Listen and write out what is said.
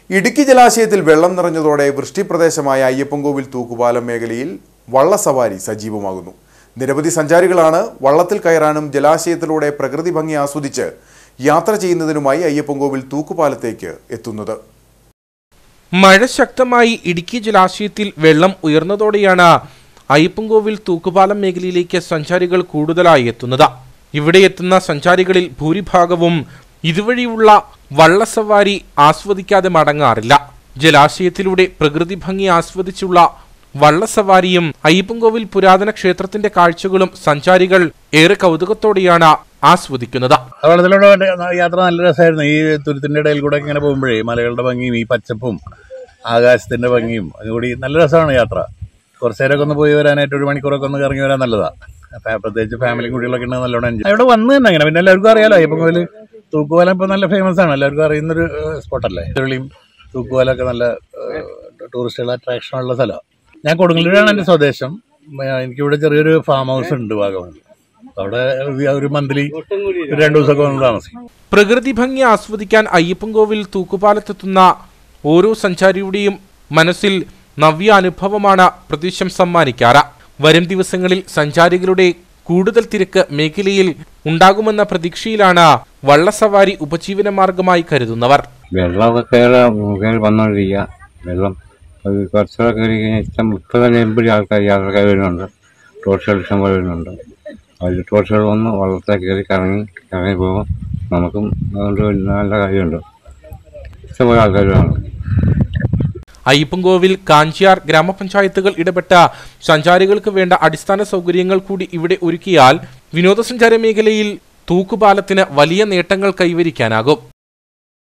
ഇടുക്കി ജലാശയത്തിൽ വെള്ളം നിറഞ്ഞതോടെ വൃഷ്ടിപ്രദേശമായ അയ്യപ്പൻകോവിൽ തൂക്കുപാലം മേഖലയിൽ വള്ളസവാരി സജീവമാകുന്നു. നിരവധി സഞ്ചാരികളാണ് വള്ളത്തിൽ കയറാനും ജലാശയത്തിലൂടെ പ്രകൃതി ഭംഗി ആസ്വദിച്ച് യാത്ര ചെയ്യുന്നതിനുമായി അയ്യപ്പൻകോവിൽ തൂക്കുപാലത്തേക്ക് എത്തുന്നത്. മഴ ശക്തമായി ഇടുക്കി ജലാശയത്തിൽ വെള്ളം ഉയർന്നതോടെയാണ് അയ്യപ്പൻകോവിൽ തൂക്കുപാലം മേഖലയിലേക്ക് സഞ്ചാരികൾ കൂടുതലായി എത്തുന്നത്. ഇവിടെ എത്തുന്ന സഞ്ചാരികളിൽ ഭൂരിഭാഗവും ഇതുവഴിയുള്ള വള്ളസവാരി ആസ്വദിക്കാതെ മടങ്ങാറില്ല. ജലാശയത്തിലൂടെ പ്രകൃതി ഭംഗി ആസ്വദിച്ചുള്ള വള്ളസവാരിയും അയ്യപ്പൻകോവിൽ പുരാതന ക്ഷേത്രത്തിന്റെ കാഴ്ചകളും സഞ്ചാരികൾ ഏറെ കൗതുകത്തോടെയാണ് ആസ്വദിക്കുന്നത്. വള്ളത്തിലൂടെ യാത്ര നല്ല രസമായിരുന്നു. ഈ തുരുത്തിന്റെ ഇടയിൽ കൂടെ ഇങ്ങനെ പോകുമ്പോഴേ മലകളുടെ ഭംഗിയും ഈ പച്ചപ്പും ആകാശത്തിന്റെ ഭംഗിയും അതുകൂടി നല്ല രസമാണ് യാത്ര. കുറച്ചു നേരമൊക്കെ ഒന്ന് പോയി വരാനായിട്ട് 1 മണിക്കൂറൊക്കെ ഒന്ന് ഇറങ്ങി വരാൻ നല്ലതാണ്. പ്രത്യേകിച്ച് ഫാമിലി കുട്ടികളൊക്കെ ഉണ്ടെങ്കിൽ നല്ലോണം എൻജോയ്. ഇവിടെ വന്ന് തന്നെ അങ്ങനെ പിന്നെ എല്ലാവർക്കും അറിയാലോ അയ്യപ്പൻകോവിൽ തൂക്കുപാലം ഇപ്പൊ നല്ല ഫേമസ് ആണ്, എല്ലാവർക്കും അറിയുന്നൊരു സ്പോട്ടല്ലേ. തിരുളിയും തൂക്കുപാലമൊക്കെ നല്ല ടൂറിസ്റ്റുകൾ അട്രാക്ഷൻ ഉള്ള സ്ഥലമാണ്. ഞാൻ കൊടുങ്ങല്ലൂരാണ് എൻ്റെ സ്വദേശം. എനിക്കിവിടെ ചെറിയൊരു ഫാം ഹൗസ് ഉണ്ട് വാഗമണിൽ. അവിടെ ഒരു മന്ത്ലി 2 ദിവസമൊക്കെ വന്ന് താമസിക്കും. പ്രകൃതി ഭംഗി ആസ്വദിക്കാൻ അയ്യപ്പൻകോവിൽ തൂക്കുപാലത്തെത്തുന്ന ഓരോ സഞ്ചാരിയുടെയും മനസ്സിൽ നവ്യ അനുഭവമാണ് പ്രതീക്ഷം സമ്മാനിക്കാറ്. വരും ദിവസങ്ങളിൽ സഞ്ചാരികളുടെ കൂടുതൽ തിരക്ക് മേഖലയിൽ ഉണ്ടാകുമെന്ന പ്രതീക്ഷയിലാണ് വള്ളസവാരി ഉപജീവന മാർഗമായി കരുതുന്നവർ. വെള്ളമൊക്കെ വന്നോണ്ടിരിക്കുക. വെള്ളം കുറച്ചുകൂടെ കയറി കഴിഞ്ഞാൽ ഇഷ്ടം 30-50 ആൾക്കാർ യാത്രക്കാർ വരുന്നുണ്ട്. ടോർച്ചുകൾ ഇഷ്ടം പോലെ വരുന്നുണ്ട്. അതിൽ ടോർച്ചുകൾ വന്ന് വള്ളത്തെ കയറി കറങ്ങി പോകുമ്പോൾ നമുക്കും അതുകൊണ്ട് നല്ല കാര്യമുണ്ട്. ഇഷ്ടംപോലെ ആൾക്കാർ വരുന്നുണ്ട്. അയ്യപ്പൻകോവിൽ, കാഞ്ചിയാർ ഗ്രാമപഞ്ചായത്തുകൾ ഇടപെട്ട സഞ്ചാരികൾക്ക് വേണ്ട അടിസ്ഥാന സൗകര്യങ്ങൾ കൂടി ഇവിടെ ഒരുക്കിയാൽ വിനോദസഞ്ചാര മേഖലയിൽ തൂക്കുപാലത്തിന് വലിയ നേട്ടങ്ങൾ കൈവരിക്കാനാകും.